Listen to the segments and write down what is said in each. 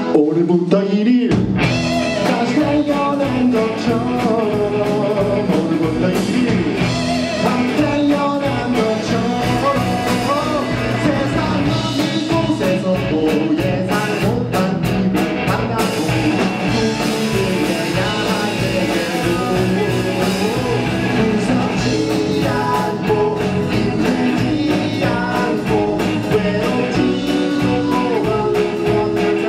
오늘부터 1일 다시 태어난 것처럼 오늘부터 1일 다시 태어난 것처럼 세상 어느 곳에서도 예상 못한 기분 만나고 누구를 향하게도 무섭지 않고 힘들지 않고 외롭지도 않은 것들아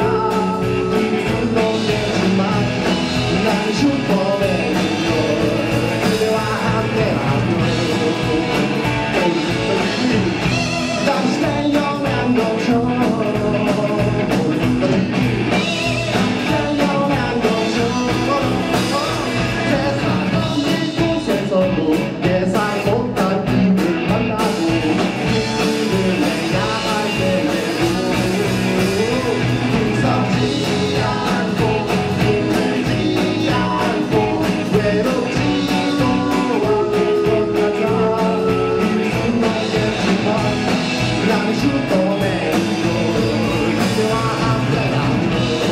난 슈퍼맨이요 그대와 함께라면 다시 태어난 것처럼 태어난 것처럼 세상 어느 곳에서도 예상 못한 기분 만나고 누구를 향할 때에도 무섭지 않고 힘들지 않고 외롭지도 않을 것 같아 이룰 순 없겠지만 난 슈퍼맨이고 그대와 함께라면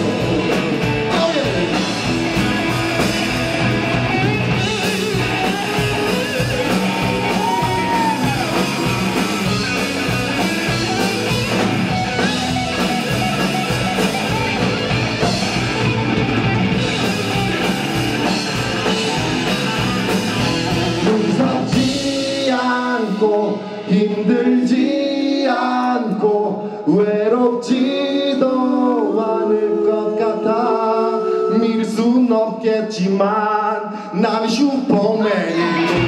무섭지 않고 힘들지 않고 외롭지도 않을 것 같아 믿을 순 없겠지만 난 슈퍼맨이고